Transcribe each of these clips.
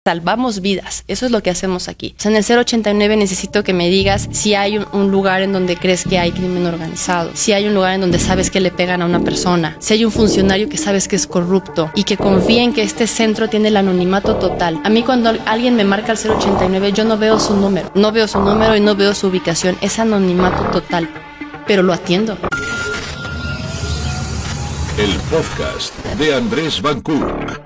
salvamos vidas. Eso es lo que hacemos aquí. O sea, en el 089 necesito que me digas si hay un lugar en donde crees que hay crimen organizado, si hay un lugar en donde sabes que le pegan a una persona, si hay un funcionario que sabes que es corrupto y que confía en que este centro tiene el anonimato total. A mí cuando alguien me marca el 089, yo no veo su número. No veo su número y no veo su ubicación. Es anonimato total. Pero lo atiendo. El podcast de Andrés Van Cook.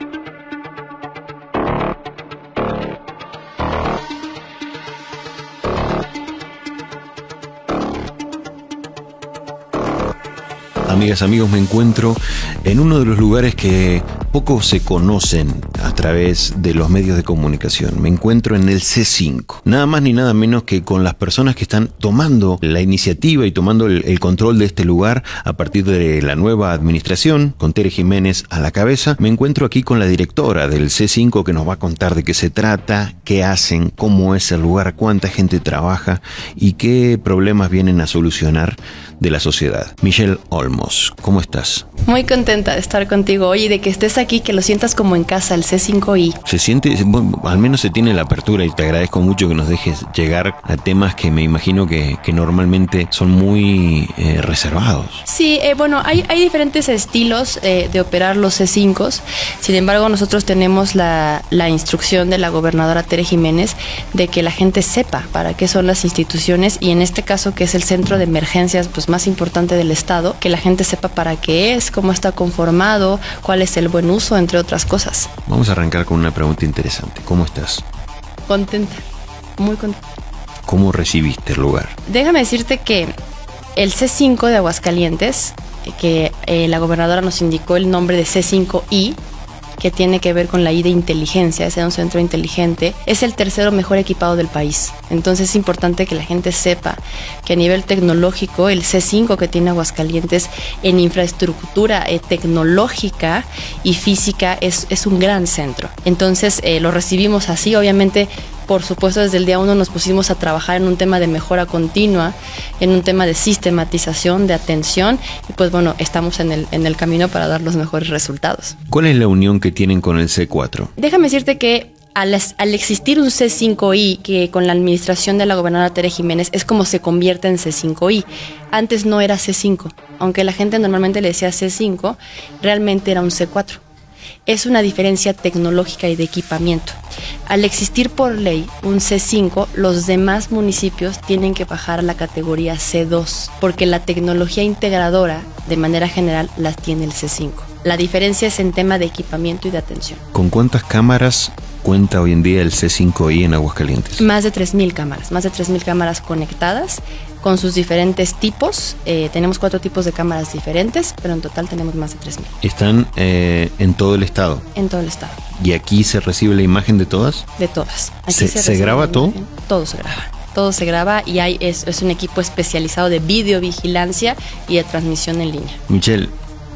Amigas, amigos, me encuentro en uno de los lugares que poco se conocen a través de los medios de comunicación. Me encuentro en el C5. Nada más ni nada menos que con las personas que están tomando la iniciativa y tomando el control de este lugar a partir de la nueva administración, con Tere Jiménez a la cabeza. Me encuentro aquí con la directora del C5 que nos va a contar de qué se trata, qué hacen, cómo es el lugar, cuánta gente trabaja y qué problemas vienen a solucionar de la sociedad. Michelle Olmos, ¿cómo estás? Muy contenta de estar contigo hoy y de que estés aquí, que lo sientas como en casa, el C5I. Se siente, bueno, al menos se tiene la apertura y te agradezco mucho que nos dejes llegar a temas que me imagino que normalmente son muy reservados. Sí, bueno, hay diferentes estilos de operar los C5s. Sin embargo, nosotros tenemos la instrucción de la gobernadora Tere Jiménez de que la gente sepa para qué son las instituciones y en este caso que es el centro de emergencias pues más importante del estado, que la gente sepa para qué es, cómo está conformado, cuál es el buen uso, entre otras cosas. Vamos a arrancar con una pregunta interesante. ¿Cómo estás? Contenta, muy contenta. ¿Cómo recibiste el lugar? Déjame decirte que el C5 de Aguascalientes, que la gobernadora nos indicó el nombre de C5I, que tiene que ver con la I de inteligencia, es un centro inteligente, es el tercero mejor equipado del país. Entonces es importante que la gente sepa que a nivel tecnológico el C5 que tiene Aguascalientes en infraestructura tecnológica y física es un gran centro. Entonces lo recibimos así, obviamente. Por supuesto, desde el día 1 nos pusimos a trabajar en un tema de mejora continua, en un tema de sistematización, de atención, y pues bueno, estamos en el camino para dar los mejores resultados. ¿Cuál es la unión que tienen con el C4? Déjame decirte que al existir un C5I, que con la administración de la gobernadora Tere Jiménez es como se convierte en C5I. Antes no era C5, aunque la gente normalmente le decía C5, realmente era un C4. Es una diferencia tecnológica y de equipamiento. Al existir por ley un C5, los demás municipios tienen que bajar a la categoría C2, porque la tecnología integradora, de manera general, las tiene el C5. La diferencia es en tema de equipamiento y de atención. ¿Con cuántas cámaras cuenta hoy en día el C5I en Aguascalientes? Más de 3,000 cámaras conectadas con sus diferentes tipos. Tenemos 4 tipos de cámaras diferentes, pero en total tenemos más de 3,000. ¿Están en todo el estado? En todo el estado. ¿Y aquí se recibe la imagen de todas? De todas. Aquí ¿Se graba todo? Todo se graba. Todo se graba y es un equipo especializado de videovigilancia y de transmisión en línea. Michelle,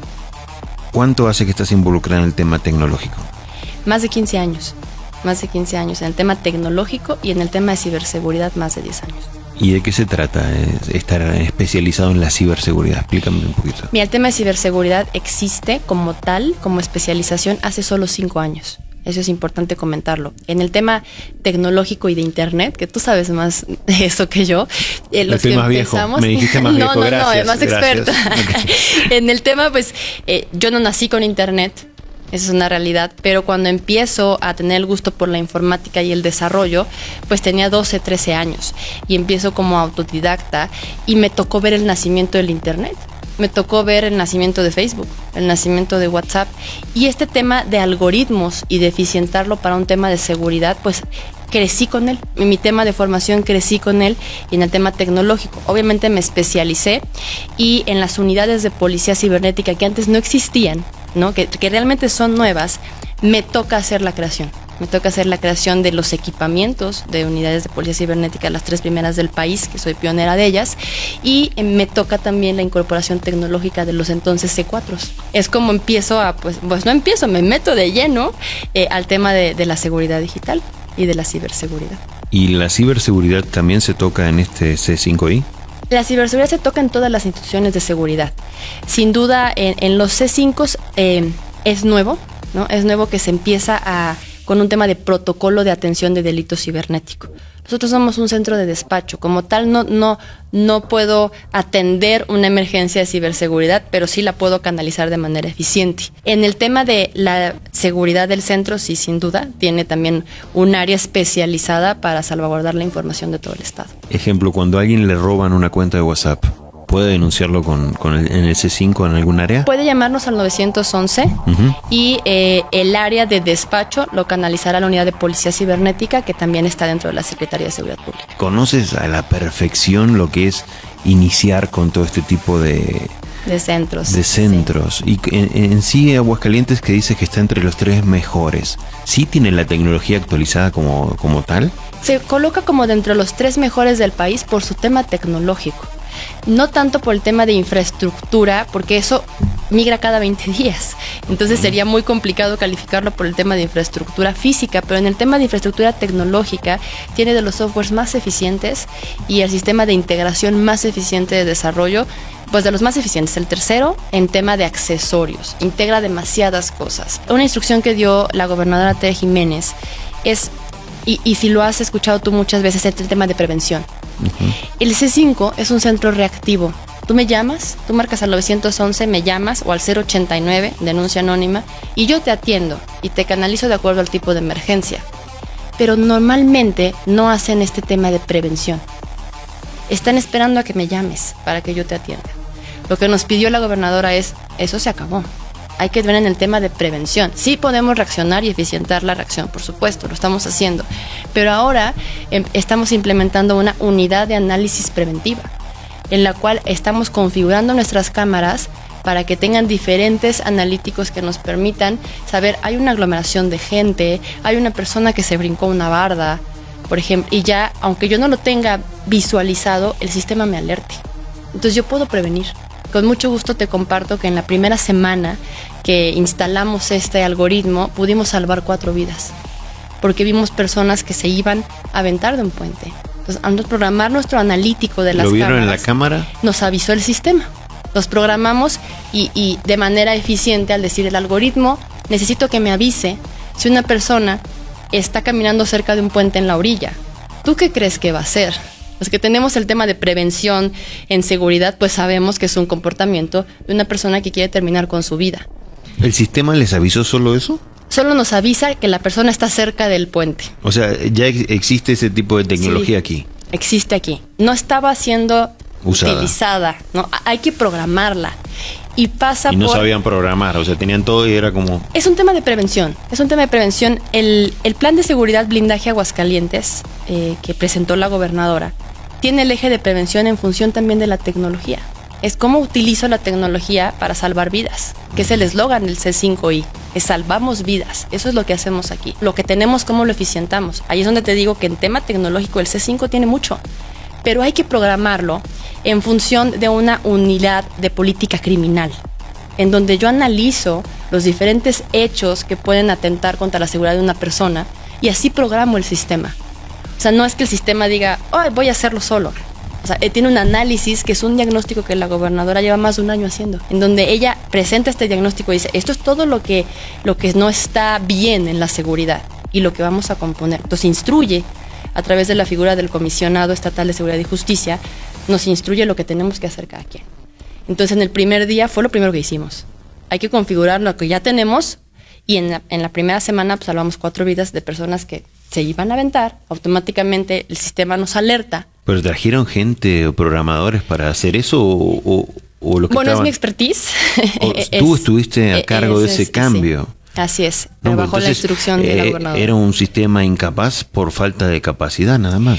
¿cuánto hace que estás involucrada en el tema tecnológico? Más de 15 años. Más de 15 años en el tema tecnológico y en el tema de ciberseguridad más de 10 años. ¿Y de qué se trata estar especializado en la ciberseguridad? Explícame un poquito. Mira, el tema de ciberseguridad existe como tal, como especialización, hace solo 5 años. Eso es importante comentarlo. En el tema tecnológico y de internet, que tú sabes más de eso que yo, los que más viejo. Me dijiste más viejo. Gracias, más experta. Okay. En el tema, pues, yo no nací con internet. Esa es una realidad, pero cuando empiezo a tener el gusto por la informática y el desarrollo, pues tenía 12, 13 años y empiezo como autodidacta y me tocó ver el nacimiento del internet. Me tocó ver el nacimiento de Facebook, el nacimiento de WhatsApp y este tema de algoritmos y de eficientarlo para un tema de seguridad, pues crecí con él. En mi tema de formación crecí con él y en el tema tecnológico. Obviamente me especialicé y en las unidades de policía cibernética que antes no existían, ¿no? Que realmente son nuevas, me toca hacer la creación. Me toca hacer la creación de los equipamientos de unidades de policía cibernética, las 3 primeras del país, que soy pionera de ellas, y me toca también la incorporación tecnológica de los entonces C4s. Es como empiezo me meto de lleno al tema de la seguridad digital y de la ciberseguridad. ¿Y la ciberseguridad también se toca en este C5I? La ciberseguridad se toca en todas las instituciones de seguridad. Sin duda, en los C5s es nuevo, ¿no? Es nuevo que se empieza a con un tema de protocolo de atención de delito cibernético. Nosotros somos un centro de despacho, como tal no puedo atender una emergencia de ciberseguridad, pero sí la puedo canalizar de manera eficiente. En el tema de la seguridad del centro, sí, sin duda, tiene también un área especializada para salvaguardar la información de todo el Estado. Ejemplo, cuando a alguien le roban una cuenta de WhatsApp, ¿puede denunciarlo en el C5 en algún área? Puede llamarnos al 911 y el área de despacho lo canalizará a la unidad de policía cibernética, que también está dentro de la Secretaría de Seguridad Pública. ¿Conoces a la perfección lo que es iniciar con todo este tipo de centros? Sí. Y en sí Aguascalientes, que dice que está entre los 3 mejores, ¿sí tiene la tecnología actualizada como tal? Se coloca como dentro de los 3 mejores del país por su tema tecnológico. No tanto por el tema de infraestructura, porque eso migra cada 20 días. Entonces sería muy complicado calificarlo por el tema de infraestructura física, pero en el tema de infraestructura tecnológica tiene de los softwares más eficientes y el sistema de integración más eficiente de desarrollo, pues de los más eficientes. El tercero, en tema de accesorios, integra demasiadas cosas. Una instrucción que dio la gobernadora Tere Jiménez es, y si lo has escuchado tú muchas veces, es el tema de prevención. El C5 es un centro reactivo. Tú me llamas, tú marcas al 911, me llamas, o al 089, denuncia anónima, y yo te atiendo y te canalizo de acuerdo al tipo de emergencia. Pero normalmente no hacen este tema de prevención. Están esperando a que me llames para que yo te atienda. Lo que nos pidió la gobernadora es, eso se acabó. Hay que ver en el tema de prevención. Sí podemos reaccionar y eficientar la reacción, por supuesto, lo estamos haciendo. Pero ahora estamos implementando una unidad de análisis preventiva, en la cual estamos configurando nuestras cámaras para que tengan diferentes analíticos que nos permitan saber, hay una aglomeración de gente, hay una persona que se brincó una barda, por ejemplo, y ya, aunque yo no lo tenga visualizado, el sistema me alerte. Entonces yo puedo prevenir. Con mucho gusto te comparto que en la primera semana que instalamos este algoritmo pudimos salvar 4 vidas, porque vimos personas que se iban a aventar de un puente. Entonces, al programar nuestro analítico de las cámaras, ¿lo vieron en la cámara? Nos avisó el sistema. Los programamos y de manera eficiente, al decir el algoritmo, necesito que me avise si una persona está caminando cerca de un puente en la orilla. ¿Tú qué crees que va a hacer? Los que tenemos el tema de prevención en seguridad, pues sabemos que es un comportamiento de una persona que quiere terminar con su vida. ¿El sistema les avisó solo eso? Solo nos avisa que la persona está cerca del puente. O sea, ya existe ese tipo de tecnología aquí. Existe aquí. No estaba siendo utilizada, ¿no? Hay que programarla. Y pasa y no sabían programar, o sea, tenían todo y era como... Es un tema de prevención, es un tema de prevención. El plan de seguridad blindaje Aguascalientes, que presentó la gobernadora, tiene el eje de prevención en función también de la tecnología. Es cómo utilizo la tecnología para salvar vidas, que es el eslogan del C5I, es salvamos vidas. Eso es lo que hacemos aquí. Lo que tenemos, cómo lo eficientamos. Ahí es donde te digo que en tema tecnológico el C5 tiene mucho, pero hay que programarlo en función de una unidad de política criminal, en donde yo analizo los diferentes hechos que pueden atentar contra la seguridad de una persona y así programo el sistema. O sea, no es que el sistema diga, oh, voy a hacerlo solo. O sea, tiene un análisis que es un diagnóstico que la gobernadora lleva más de un año haciendo, en donde ella presenta este diagnóstico y dice, esto es todo lo que no está bien en la seguridad y lo que vamos a componer. Entonces instruye a través de la figura del Comisionado Estatal de Seguridad y Justicia, nos instruye lo que tenemos que hacer cada quien. Entonces en el primer día fue lo primero que hicimos. Hay que configurar lo que ya tenemos y en la primera semana pues salvamos 4 vidas de personas que se iban a aventar. Automáticamente el sistema nos alerta. ¿Pero trajeron gente o programadores para hacer eso o lo que Bueno, es mi expertise. Tú estuviste a cargo de ese cambio. Sí. Así es, pero bajo la instrucción de la gobernadora. Era un sistema incapaz por falta de capacidad, nada más.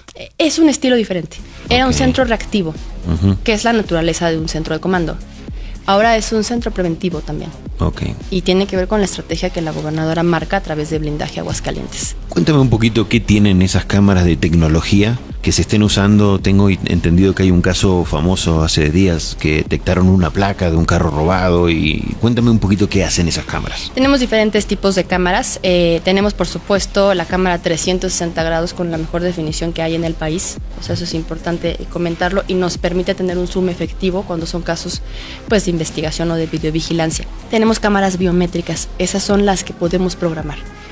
Es un estilo diferente. Era un centro reactivo, que es la naturaleza de un centro de comando. Ahora es un centro preventivo también. Y tiene que ver con la estrategia que la gobernadora marca a través de blindaje Aguascalientes. Cuéntame un poquito qué tienen esas cámaras de tecnología que se estén usando. Tengo entendido que hay un caso famoso hace días que detectaron una placa de un carro robado, y cuéntame un poquito qué hacen esas cámaras. Tenemos diferentes tipos de cámaras. Tenemos, por supuesto, la cámara 360 grados con la mejor definición que hay en el país. O sea, eso es importante comentarlo y nos permite tener un zoom efectivo cuando son casos pues de investigación o de videovigilancia. Tenemos cámaras biométricas, esas son las que podemos programar.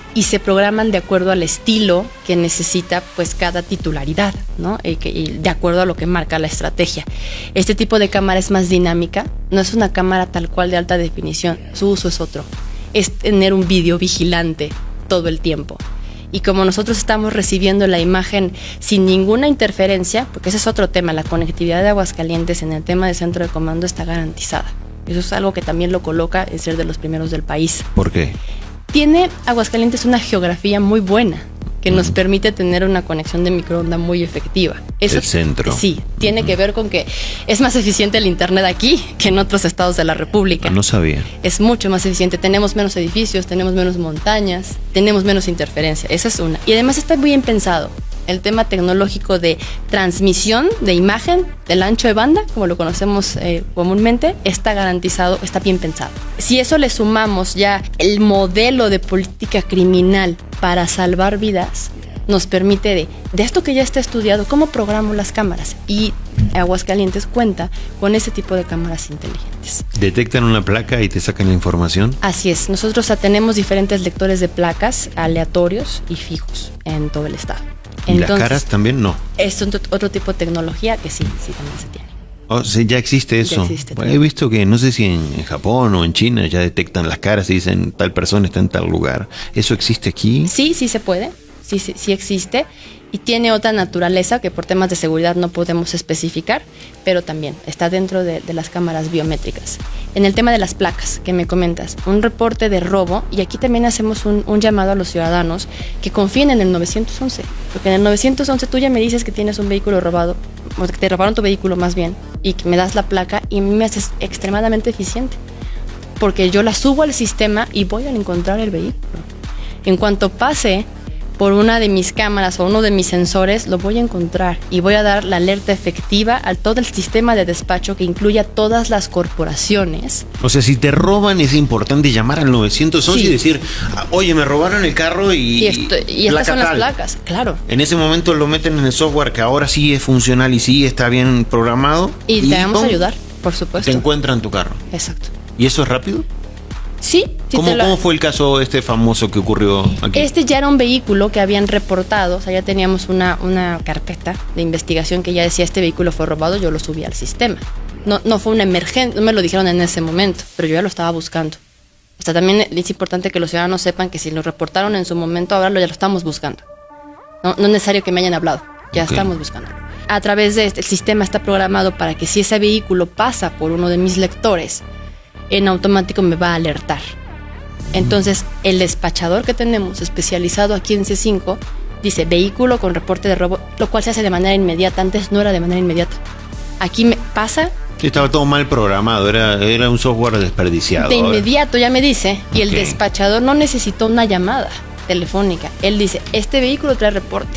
y se programan de acuerdo al estilo que necesita pues cada titularidad, ¿no? Y de acuerdo a lo que marca la estrategia. Este tipo de cámara es más dinámica, no es una cámara tal cual de alta definición, su uso es otro, es tener un video vigilante todo el tiempo. Y como nosotros estamos recibiendo la imagen sin ninguna interferencia, porque ese es otro tema, la conectividad de Aguascalientes en el tema de centro de comando está garantizada. Eso es algo que también lo coloca en ser de los primeros del país. ¿Por qué? Tiene Aguascalientes una geografía muy buena que nos permite tener una conexión de microonda muy efectiva. Eso, el centro. Sí, tiene que ver con que es más eficiente el internet aquí que en otros estados de la República. No sabía. Es mucho más eficiente. Tenemos menos edificios, tenemos menos montañas, tenemos menos interferencia. Esa es una. Y además está muy bien pensado. El tema tecnológico de transmisión de imagen del ancho de banda, como lo conocemos comúnmente, está garantizado, está bien pensado. Si eso le sumamos ya el modelo de política criminal para salvar vidas, nos permite de esto que ya está estudiado, cómo programo las cámaras. Y Aguascalientes cuenta con ese tipo de cámaras inteligentes. ¿Detectan una placa y te sacan la información? Así es. Nosotros tenemos diferentes lectores de placas aleatorios y fijos en todo el estado. ¿Y las caras también? No. Es otro tipo de tecnología que sí también se tiene. Oh, sí, ya existe eso. Ya existe, he visto que no sé si en Japón o en China ya detectan las caras y dicen tal persona está en tal lugar. ¿Eso existe aquí? Sí se puede. Sí existe. Y tiene otra naturaleza que por temas de seguridad no podemos especificar, pero también está dentro de las cámaras biométricas. En el tema de las placas que me comentas, un reporte de robo, y aquí también hacemos un llamado a los ciudadanos que confíen en el 911, porque en el 911 tú ya me dices que tienes un vehículo robado, o que te robaron tu vehículo más bien, y que me das la placa y me haces extremadamente eficiente, porque yo la subo al sistema y voy a encontrar el vehículo. En cuanto pase por una de mis cámaras o uno de mis sensores, lo voy a encontrar y voy a dar la alerta efectiva a todo el sistema de despacho que incluya todas las corporaciones. O sea, si te roban es importante llamar al 911 y decir, oye, me robaron el carro y estas son las placas, claro. En ese momento lo meten en el software que ahora sí es funcional y sí está bien programado. Y te vamos a ayudar, por supuesto. Te encuentran tu carro. Exacto. ¿Y eso es rápido? Sí. ¿Cómo fue el caso famoso que ocurrió aquí? Ya era un vehículo que habían reportado, o sea, ya teníamos una carpeta de investigación que ya decía este vehículo fue robado, yo lo subí al sistema. No fue una emergencia, no me lo dijeron en ese momento, pero yo ya lo estaba buscando. O sea, también es importante que los ciudadanos sepan que si lo reportaron en su momento, ahora ya lo estamos buscando. No es necesario que me hayan hablado, ya estamos buscando. A través de el sistema está programado para que si ese vehículo pasa por uno de mis lectores, en automático me va a alertar. Entonces, el despachador que tenemos especializado aquí en C5 dice vehículo con reporte de robo, lo cual se hace de manera inmediata. Antes no era de manera inmediata. Aquí me pasa. Sí, estaba todo mal programado, era un software desperdiciado. De inmediato ya me dice, y el despachador no necesitó una llamada telefónica. Él dice, este vehículo trae reporte.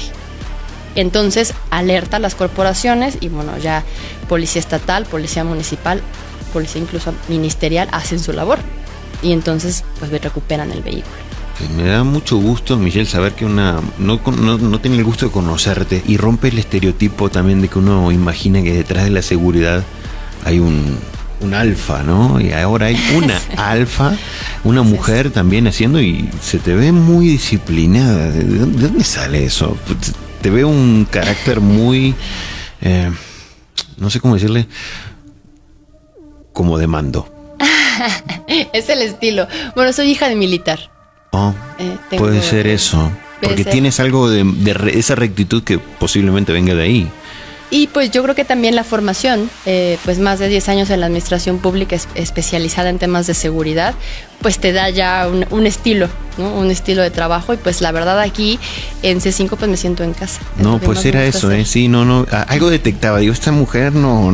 Entonces, alerta a las corporaciones y bueno, ya policía estatal, policía municipal, policía incluso ministerial hacen su labor. Y entonces pues recuperan el vehículo. Me da mucho gusto, Michelle, saber que no tiene el gusto de conocerte y rompe el estereotipo también de que uno imagina que detrás de la seguridad hay un alfa, ¿no? Y ahora hay una alfa, una mujer también haciendo y se te ve muy disciplinada. ¿De dónde sale eso? Te veo un carácter muy, no sé cómo decirle, como de mando. Es el estilo. Bueno, soy hija de militar. Puede ser eso. Porque tienes algo de esa rectitud que posiblemente venga de ahí. Y pues yo creo que también la formación, pues más de 10 años en la administración pública especializada en temas de seguridad, pues te da ya un estilo, ¿no? Un estilo de trabajo. Y pues la verdad aquí en C5 pues me siento en casa. No, pues era eso, sí, no, algo detectaba. Digo, esta mujer no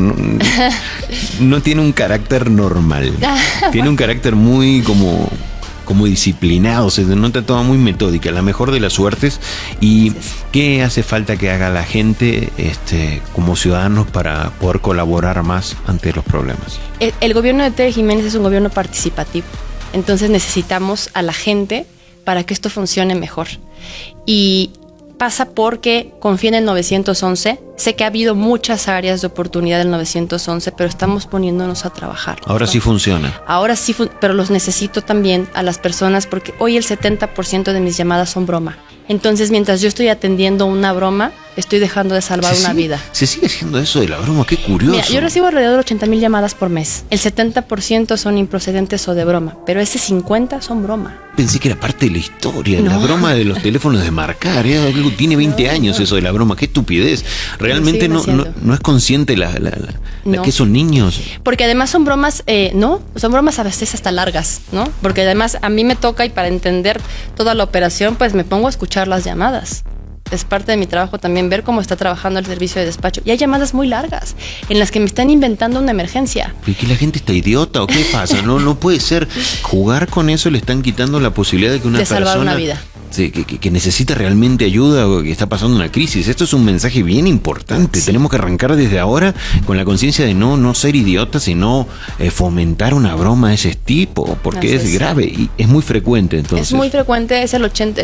tiene un carácter normal. Tiene un carácter muy como disciplinado, se nota toda muy metódica, la mejor de las suertes. ¿Y qué hace falta que haga la gente como ciudadanos para poder colaborar más ante los problemas? El gobierno de Tere Jiménez es un gobierno participativo, entonces necesitamos a la gente para que esto funcione mejor. Y pasa porque confío en el 911. Sé que ha habido muchas áreas de oportunidad del 911, pero estamos poniéndonos a trabajar. Ahora sí funciona. Ahora sí, pero los necesito también a las personas porque hoy el 70% de mis llamadas son broma. Entonces, mientras yo estoy atendiendo una broma, estoy dejando de salvar una vida. Se sigue haciendo eso de la broma, qué curioso. Mira, yo recibo alrededor de 80,000 llamadas por mes. El 70% son improcedentes o de broma, pero ese 50% son broma. Pensé que era parte de la historia, la broma de los teléfonos de marcar. Tiene 20 años eso de la broma, qué estupidez. Realmente no es consciente que son niños. Porque además son bromas, son bromas a veces hasta largas, ¿no? Porque además a mí me toca, y para entender toda la operación, pues me pongo a escuchar las llamadas. Es parte de mi trabajo también ver cómo está trabajando el servicio de despacho. Y hay llamadas muy largas en las que me están inventando una emergencia. ¿Y que la gente está idiota o qué pasa? No puede ser. Jugar con eso le están quitando la posibilidad de que una persona salvar una vida. Sí, que necesita realmente ayuda o que está pasando una crisis. Esto es un mensaje bien importante. Sí. Tenemos que arrancar desde ahora con la conciencia de no ser idiotas y no fomentar una broma de ese tipo, porque es grave y es muy frecuente. Entonces es muy frecuente, es el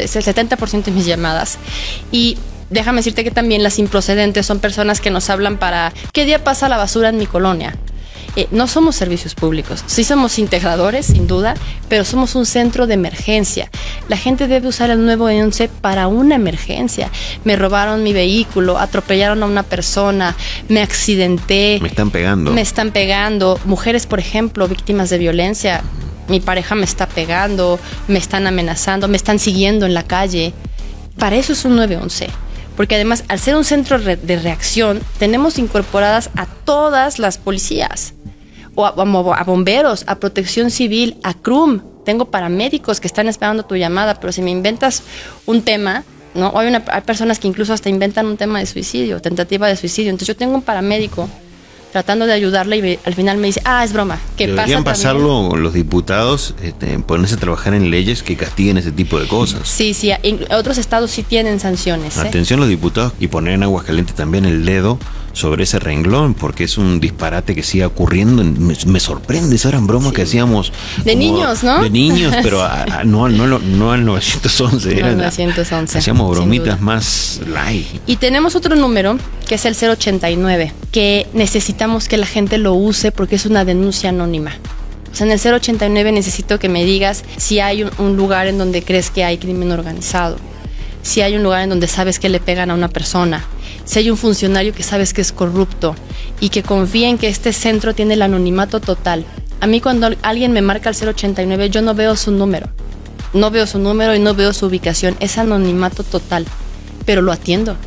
70% de mis llamadas. Y déjame decirte que también las improcedentes son personas que nos hablan para ¿qué día pasa la basura en mi colonia? No somos servicios públicos, sí somos integradores, sin duda, pero somos un centro de emergencia. La gente debe usar el 911 para una emergencia. Me robaron mi vehículo, atropellaron a una persona, me accidenté. Me están pegando. Me están pegando. Mujeres, por ejemplo, víctimas de violencia. Mi pareja me está pegando, me están amenazando, me están siguiendo en la calle. Para eso es un 911. Porque además, al ser un centro de reacción, tenemos incorporadas a todas las policías, o a bomberos, a protección civil, a CRUM. Tengo paramédicos que están esperando tu llamada, pero si me inventas un tema, ¿no? Hay personas que incluso hasta inventan un tema de suicidio, tentativa de suicidio. Entonces yo tengo un paramédico tratando de ayudarle y al final me dice, es broma. ¿Qué pasa? Deberían pasarlo los diputados, ponerse a trabajar en leyes que castiguen ese tipo de cosas. Sí, otros estados sí tienen sanciones. Atención los diputados, y poner en Aguascalientes también el dedo sobre ese renglón, porque es un disparate que sigue ocurriendo. Me sorprende, eso eran bromas que hacíamos de niños, ¿no? De niños, pero no al 911. No, 911. Hacíamos bromitas más light. Y tenemos otro número, que es el 089, que necesitamos que la gente lo use porque es una denuncia anónima. O sea, en el 089 necesito que me digas si hay un lugar en donde crees que hay crimen organizado, si hay un lugar en donde sabes que le pegan a una persona, si hay un funcionario que sabes que es corrupto y que confía en que este centro tiene el anonimato total. A mí cuando alguien me marca el 089, yo no veo su número. No veo su número y no veo su ubicación. Es anonimato total, pero lo atiendo.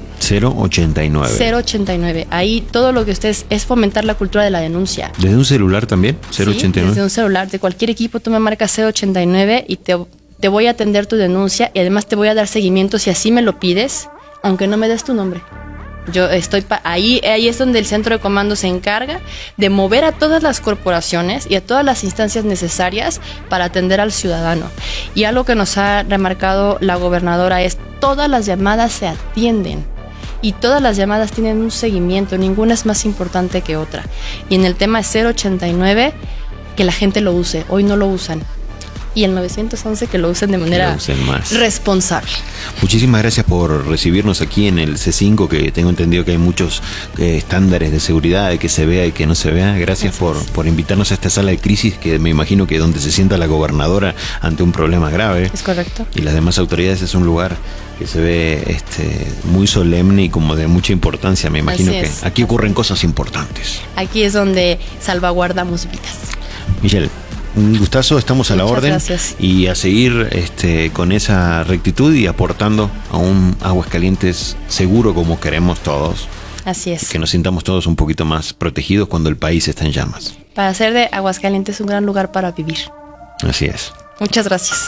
089. 089. Ahí todo lo que ustedes es fomentar la cultura de la denuncia. ¿Desde un celular también? 089. Sí, desde un celular, de cualquier equipo tú me marcas 089 y te voy a atender tu denuncia y además te voy a dar seguimiento si así me lo pides, aunque no me des tu nombre. Yo estoy ahí es donde el centro de comando se encarga de mover a todas las corporaciones y a todas las instancias necesarias para atender al ciudadano. Y algo que nos ha remarcado la gobernadora es todas las llamadas se atienden. Y todas las llamadas tienen un seguimiento, ninguna es más importante que otra. Y en el tema 089, que la gente lo use, hoy no lo usan. Y el 911 que lo usen de manera responsable. Muchísimas gracias por recibirnos aquí en el C5, que tengo entendido que hay muchos estándares de seguridad, de que se vea y que no se vea. Gracias por invitarnos a esta sala de crisis, que me imagino que donde se sienta la gobernadora ante un problema grave. Es correcto. Y las demás autoridades, es un lugar que se ve muy solemne y como de mucha importancia. Me imagino que aquí ocurren cosas importantes. Aquí es donde salvaguardamos vidas. Michelle, un gustazo, estamos a la orden. Gracias. Y a seguir con esa rectitud y aportando a un Aguascalientes seguro como queremos todos. Así es. Que nos sintamos todos un poquito más protegidos cuando el país está en llamas. Para hacer de Aguascalientes un gran lugar para vivir. Así es. Muchas gracias.